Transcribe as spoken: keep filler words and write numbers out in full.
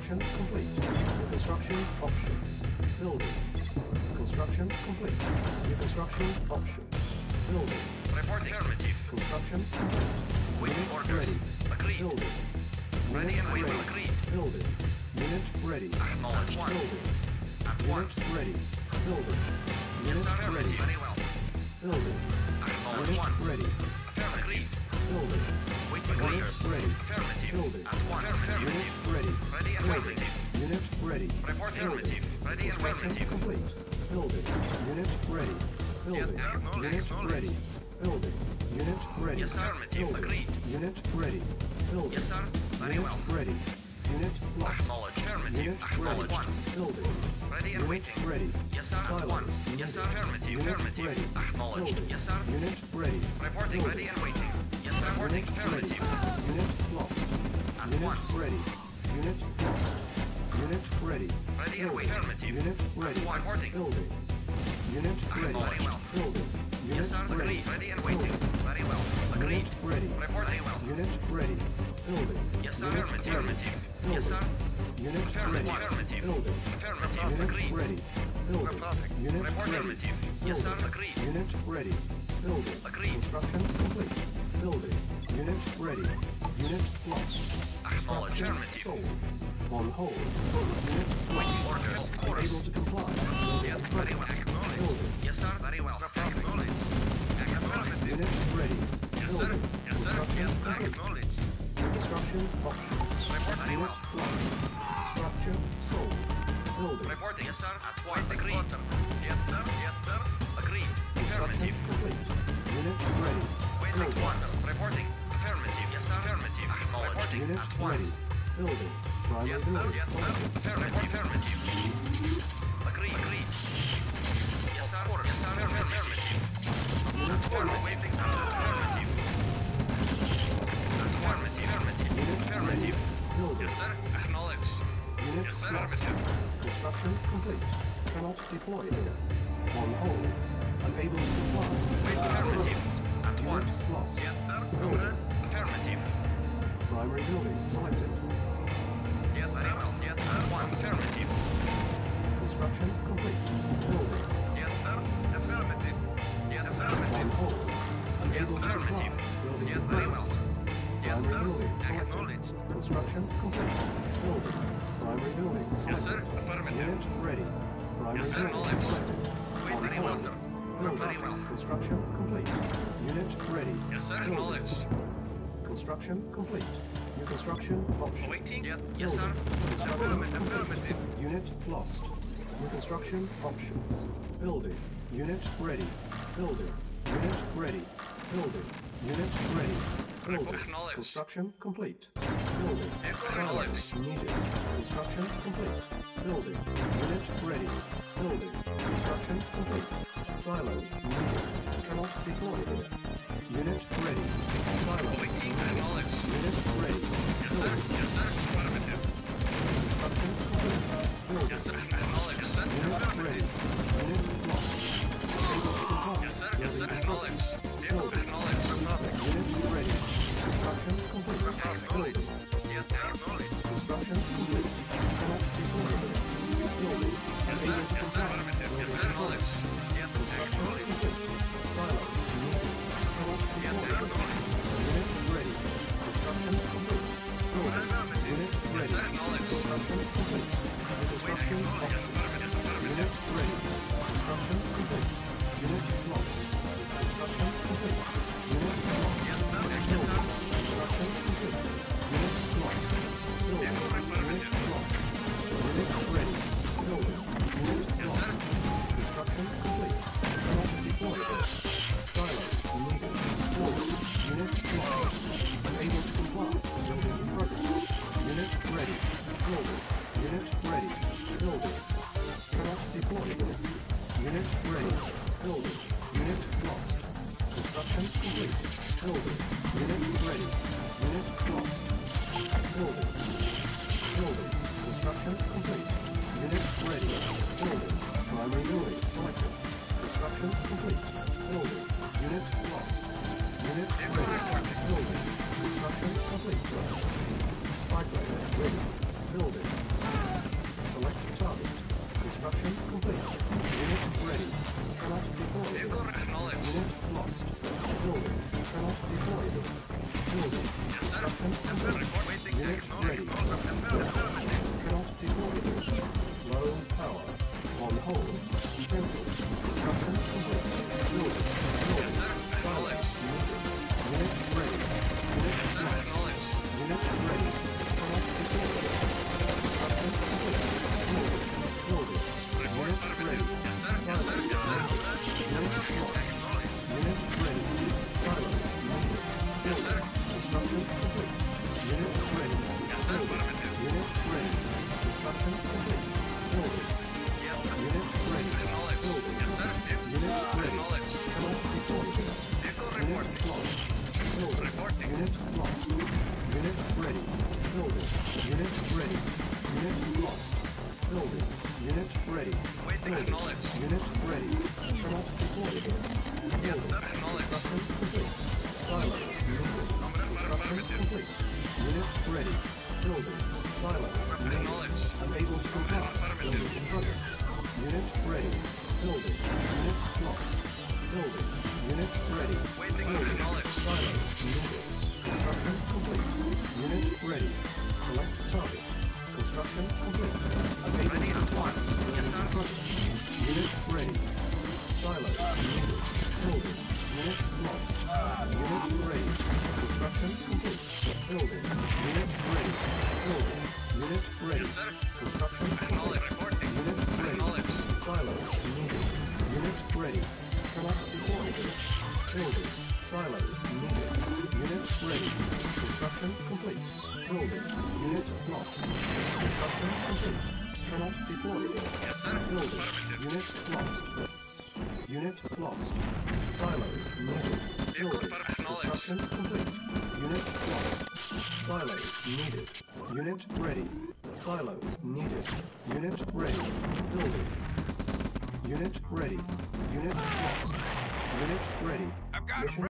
Construction complete. New construction options. Building. Construction complete. New construction options. Building. Report affirmative. Construction complete. Waiting Unit orders. ready. Agreed. Building. Ready Unit and waiting. ready. Agreed. Building. Unit ready. Acknowledge once. Building. At Unit once. ready. Building. Yes, Unit sir. ready. Very well. Building. Acknowledge Unit once. ready. Affirmative. Building. Waiting Unit orders. ready. Affirmative. Building. At once. Unit Affirmative. ready. Ready. Building. Affirmative. Unit ready. Report Building. affirmative. Ready. Construction Affirmative. complete. Building. Unit ready. Building. Yes, acknowledge, Unit acknowledge. ready. Building. Unit ready. Yes, sir. Affirmative. Building. Agreed. Unit ready. Building. Yes, sir. Very Unit well. ready. Unit lost. Acknowledge. Affirmative. Unit Acknowledge ready. once. Building. Ready and Unit waiting. ready. Yes, sir. At Silence once. Yes, sir. needed. Affirmative. Unit Affirmative. ready. Acknowledged. Building. Yes, sir. Unit ready. Reporting. Building. Ready and waiting. Yes, sir. Reporting. Unit ready. Affirmative. Unit lost. At Unit once. ready. Unit lost. Unit ready. Ready and Building. waiting. Affirmative. Unit ready. At once. Reporting. Building. Unit ready. Very well. Building. Unit Yes, sir. ready. Agreed. Ready and waiting. Building. Very well. Agreed. Unit ready. Reporting well. Unit ready. Building. Yes, sir. Unit Affirmative. ready. Affirmative. Building. Yes, sir. Unit Affirmative. ready. Affirmative. Building. Affirmative. Unit Agreed. ready. Building. Perfect. Unit Report ready. affirmative. Yes, sir. Building. Agreed. Unit ready. Building. Agreed. Construction complete. Building. Unit ready. Unit lost. Acknowledge. Structure Affirmative. sold. On hold. Unit Waiting lost. orders. Orders. Able to comply. Yeah, very well. Acknowledged. Building. Yes, sir. Very well. Acknowledged. Acknowledged. Unit ready. Yes, sir. Building. Yes, sir. Construction Yes, complete. acknowledged. Construction options. Report very Unit well. lost. Structure sold. Building. Reporting. Yes, sir. At once. Agreed. Yes, sir. Yes, sir. Agreed. Construction Affirmative. complete. Unit ready. Wait at Building. once. Reporting. Affirmative. Yes, sir. Affirmative. Acknowledged. Reporting. Unit At ready. once. Building. Primary Yes, sir. building. Yes, sir. selected. Affirmative. Affirmative. Agreed. Agreed. Yes, sir. Yes, sir. Affirmative. Unit ready. Waiting. Affirmative. Affirmative. Affirmative. Unit Affirmative. Building. Yes, sir. Acknowledged. Unit Yes, sir. lost. Affirmative. Construction complete. Cannot deploy here. On hold. Unable to comply. Wait. Affirmative. At Unit once. lost. Yes, sir. Building. Affirmative. Primary building selected. Yes, very well. Yes, at once. Affirmative. Construction complete. Building. Yes, sir. Affirmative. Yes, On affirmative. hold. Unable to comply. Affirmative. Building Yes, very well. progress. Yes, Primary sir. building selected. Acknowledged. Construction complete. Building. Primary building Yes, selected. sir. Affirmative. Unit ready. Primary Yes, sir. building Acknowledged. selected. Wait, On very hold. well, sir. Building. Very well. Construction complete. Unit ready. Yes, sir. Building. Acknowledged. Construction complete. New construction options. Waiting. Yes, yes, sir. Building. Construction complete. Affirmative. Unit lost. New construction options. Building. Unit ready. Building. Unit ready. Building. Unit ready. Building. Acknowledged. Construction complete. Building. Acknowledged. Silence needed. Construction complete. Building. Unit ready. Building. Construction complete. Silos needed. Cannot deploy here. Unit ready. Silos Waiting. needed. Acknowledged. Unit ready. Yes, sir. Building. Yes, sir. Affirmative. Construction complete. Building. Yes, sir. Acknowledged. Yes, sir. Unit ready. Unit lost. Able to comply. Yes, sir. Yes, sir. Building Acknowledged. progress. Yes, Building. acknowledged. Unit ready. Construction complete. Building. Yes, acknowledged. Construction complete. Cannot deploy here. Building. Yes, sir. Able to Yes, sir. comply. Affirmative. Yes, sir. Building Acknowledged. progress. Yes, Construction acknowledged. complete. Silos needed. Cannot Yes, deploy here. acknowledged. Unit ready. Construction complete. Building. Unit Yes, ready. sir. Acknowledged. Construction complete. New construction Yes, options. affirmative. Affirmative. Unit ready. Construction complete. Unit lost. Construction complete. Unit lost. Yes, sir. Yes, Building. sir. Construction complete. Unit lost. Building. Unit lost. Unit ready. Building. Unit Yes, lost. sir. Construction complete. Cannot deploy here. Silos needed. Building. Unit lost. Unable to comply. Building in progress. Unit ready. Building. Unit ready. Building. Cannot deploy here. Unit ready. Building. Unit lost. Construction complete. Building. Unit ready. Unit lost. Building. Building. Construction complete. Unit ready. Building. Primary building selected. Construction complete. Building. Unit lost. Unit ready. Building. Construction complete. Spy plane ready. Building. Select target. Construction complete. Unit ready. Cannot deploy. Vehicle acknowledged. Unit lost. Building. Cannot deploy. Building. Yes, sir. Construction Yes, sir. complete. Report waiting. Unit ready. Affirmative. Cannot deploy. Low power. On hold. Cancel. Construction complete. Building. Building. Yes, sir. Silence needed. Unit ready. Unit Yes, sir. lost. Acknowledged. Unit ready. Cannot deploy. Construction complete. Building. Building. Report Unit affirmative. ready. Yes, sir. Yes, sir. Yes, sir. Unit lost. Acknowledged. Unit ready. Silence needed. Yes, sir. Construction complete. Unit ready. Yes, sir. Building. Affirmative. Unit ready. Construction complete. Building. Yep. Unit ready. Acknowledged. Building. Yes, sir. Unit ready. Acknowledged. Cannot deploy. Vehicle Unit reporting. lost. Building. Reporting. Unit lost. Unit ready. Building. Unit ready. Unit lost. Building. Unit ready. Waiting. Building. Acknowledged. Unit ready. Cannot deploy. Yes, Building. sir. Acknowledged. Construction complete. Silos needed. Construction complete. Unit ready. Building. Silos needed. Acknowledged. Unable to comply. Building in progress. Unit ready. Building. Unit lost. Building. Unit ready. Waiting. Building. Acknowledged. Silos needed. Construction complete. Unit ready. Select target. Construction complete. Unable Ready to at comply. once. Building Yes, in sir. progress. Unit ready. Silos needed. Building. Unit lost. Unit ready. Construction complete. Building. Unit ready. Building. Unit ready. Yes, sir. Construction complete. Acknowledged. Reporting. Unit ready. Acknowledged. Silos needed. Unit ready. Cannot deploy. Building. Silos needed. Unit ready. Construction complete. Building. Unit lost. Construction complete. Cannot deploy. Yes, sir. Building. Affirmative. Unit lost. Unit lost. Silos needed. Building. Acknowledged. Construction complete. Unit lost. Silos needed. Unit ready. Silos needed. Unit ready. Building. Unit ready. Unit lost. Unit ready. I've got 'em. Mission